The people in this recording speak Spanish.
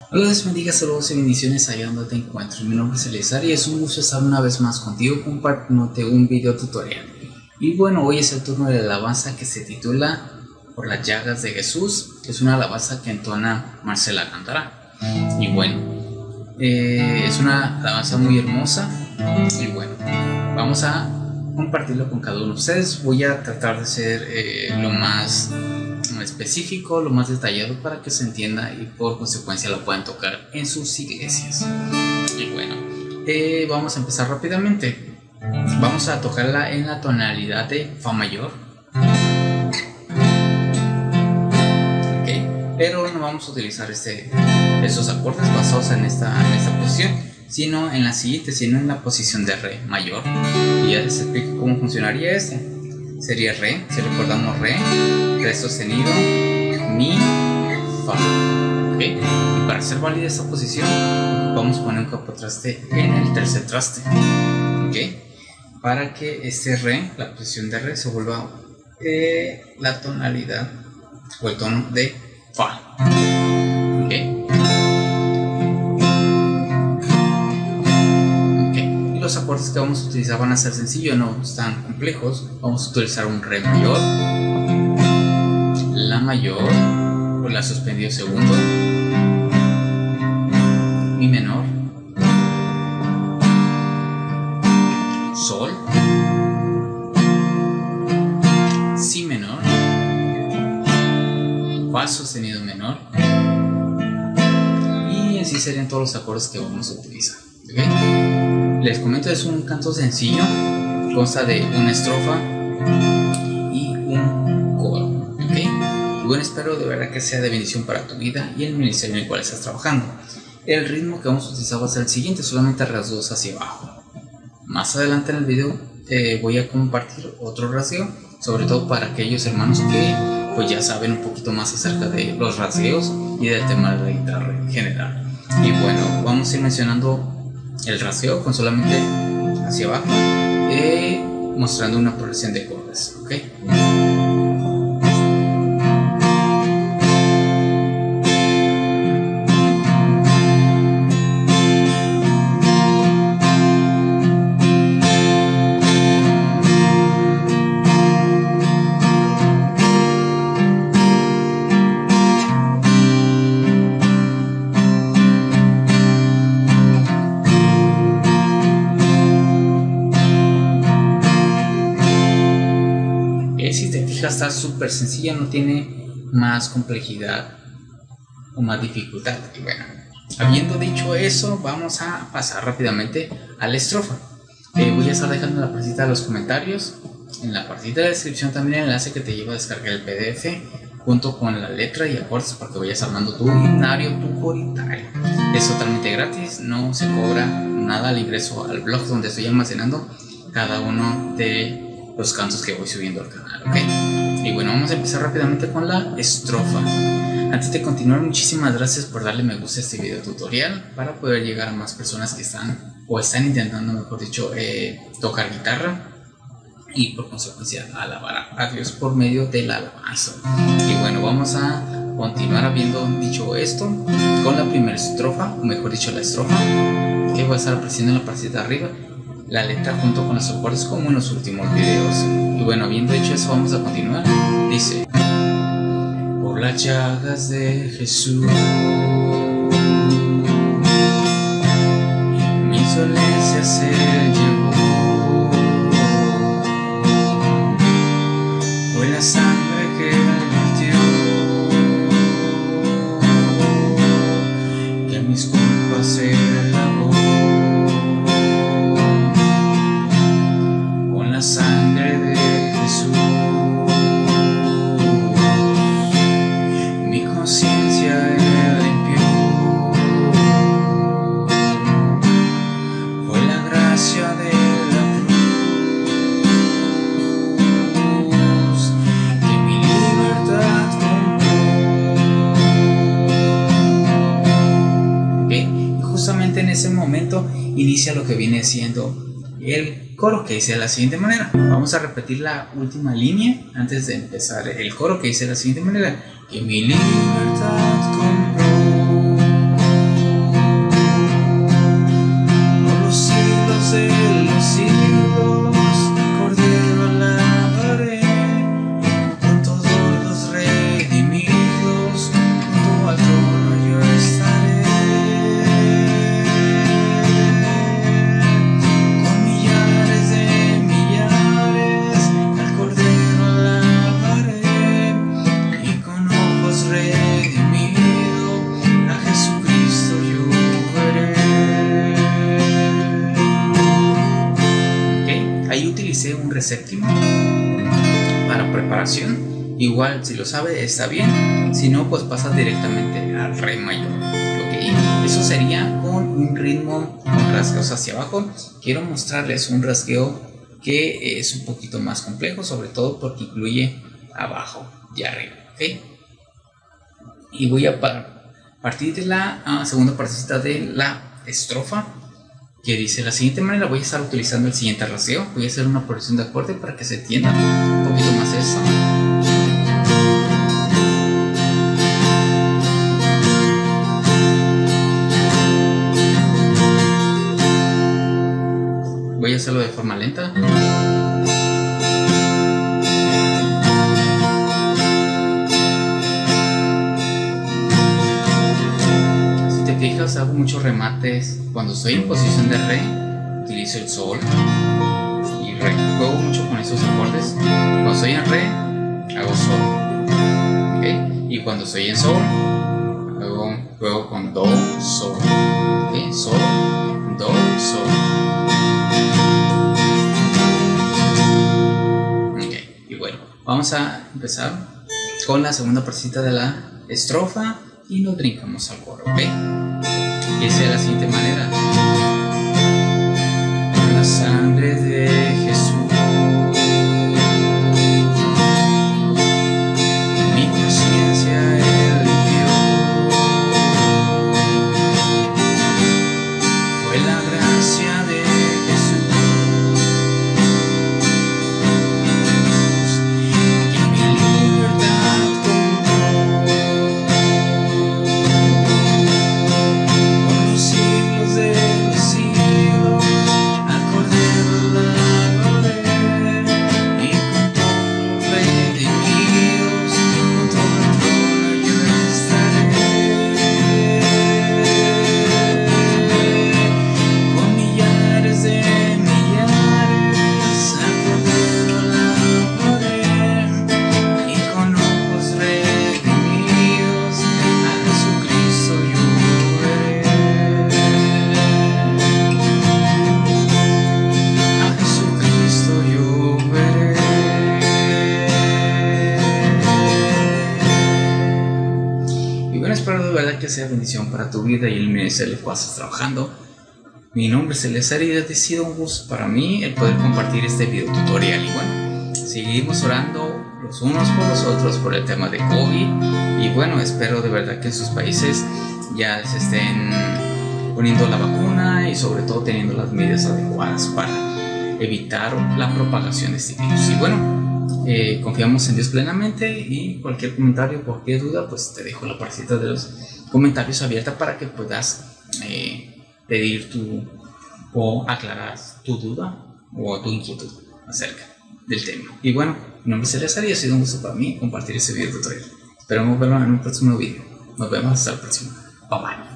Hola, Dios bendiga, saludos y bendiciones allá donde te encuentres. Mi nombre es Eliezer y es un gusto estar una vez más contigo compartiéndote un video tutorial. Y bueno, hoy es el turno de la alabanza que se titula Por las llagas de Jesús. Es una alabanza que entona Marcela Gándara. Y bueno, es una alabanza muy hermosa. Y bueno, vamos a compartirlo con cada uno de ustedes. Voy a tratar de ser lo más específico, lo más detallado para que se entienda y por consecuencia lo puedan tocar en sus iglesias. Y bueno, vamos a empezar rápidamente. Vamos a tocarla en la tonalidad de Fa mayor, pero no vamos a utilizar esos acordes basados en esta posición, sino en la siguiente, sino en la posición de Re mayor. Y ya les explico cómo funcionaría esto. Sería Re, si recordamos Re sostenido, Mi, Fa. ¿Okay? Y para hacer válida esta posición, vamos a poner un capotraste en el tercer traste. ¿Okay? Para que este Re, la posición de Re, se vuelva la tonalidad o el tono de Fa. ¿Okay? Y los acordes que vamos a utilizar van a ser sencillos, no tan complejos. Vamos a utilizar un Re mayor, La mayor, por la suspendido segundo, Mi menor, Sol, Si menor, Fa sostenido menor, y así serían todos los acordes que vamos a utilizar. ¿Okay? Les comento, es un canto sencillo, consta de una estrofa y un coro. ¿Okay? Y bueno, espero de verdad que sea de bendición para tu vida y el ministerio en el cual estás trabajando. El ritmo que vamos a utilizar va a ser el siguiente, solamente rasgueos hacia abajo. Más adelante en el video voy a compartir otro rasgueo, sobre todo para aquellos hermanos que pues ya saben un poquito más acerca de los rasgueos y del tema de la guitarra en general. Y bueno, vamos a ir mencionando el rasgueo con solamente hacia abajo, mostrando una progresión de acordes. ¿Okay? Si te fijas, está súper sencilla, no tiene más complejidad o más dificultad. Y bueno, habiendo dicho eso, vamos a pasar rápidamente a la estrofa. Voy a estar dejando en la partita de los comentarios, en la partita de la descripción también el enlace que te lleva a descargar el PDF junto con la letra y acordes para que vayas armando tu himnario, tu coritario. Es totalmente gratis, no se cobra nada al ingreso al blog donde estoy almacenando cada uno de los cantos que voy subiendo al canal. ¿Okay? Y bueno, vamos a empezar rápidamente con la estrofa. Antes de continuar, muchísimas gracias por darle me gusta a este video tutorial para poder llegar a más personas que están intentando, mejor dicho, tocar guitarra y por consecuencia alabar a Dios por medio de la alabanza. Y bueno, vamos a continuar habiendo dicho esto con la primera estrofa, o mejor dicho la estrofa, que voy a estar apareciendo en la parte de arriba, la letra junto con los acordes como en los últimos videos. Y bueno, habiendo hecho eso, vamos a continuar. Dice: por las llagas de Jesús mi dolencia se llevó, fue la sangre que vertió, que mis culpas se lavó. La sangre de Jesús, mi conciencia limpió, fue la gracia de la cruz que mi libertad compró. ¿Okay? Y justamente en ese momento inicia lo que viene siendo el coro, que dice de la siguiente manera. Vamos a repetir la última línea antes de empezar el coro, que dice de la siguiente manera: que mi libertad compró. para preparación. Igual si lo sabe está bien, si no pues pasas directamente al re mayor. Ok, eso sería con un ritmo con rasgueos hacia abajo. Quiero mostrarles un rasgueo que es un poquito más complejo, sobre todo porque incluye abajo y arriba. Ok, y voy a partir de la segunda partecita de la estrofa, que dice de la siguiente manera. Voy a estar utilizando el siguiente rasgueo. Voy a hacer una progresión de acorde para que se entienda un poquito más esto. Voy a hacerlo de forma lenta. Fijas, hago muchos remates. Cuando estoy en posición de re, utilizo el sol y re. Juego mucho con esos acordes. Cuando estoy en re, hago sol. ¿Okay? Y cuando estoy en sol, juego con do, sol. ¿Okay? Sol, do, sol. Okay. Y bueno, vamos a empezar con la segunda partecita de la estrofa y nos brincamos al coro. ¿Ok? Que sea de la siguiente manera: la sangre de Jesús, mi conciencia Él limpió, fue la gracia de Jesús que mi libertad compró. Espero de verdad que sea bendición para tu vida y el ministerio en el cual estás trabajando. Mi nombre es Eleazar y ha sido un gusto para mí el poder compartir este video tutorial. Y bueno, seguimos orando los unos por los otros por el tema de COVID. Y bueno, espero de verdad que en sus países ya se estén poniendo la vacuna y sobre todo teniendo las medidas adecuadas para evitar la propagación de este virus. Y bueno, confiamos en Dios plenamente, y cualquier comentario, cualquier duda, pues te dejo la partecita de los comentarios abierta para que puedas pedir o aclarar tu duda o tu inquietud acerca del tema. Y bueno, mi nombre es Eleazar y ha sido un gusto para mí compartir este video tutorial. Esperamos verlo en un próximo video. Nos vemos hasta el próximo. Bye bye.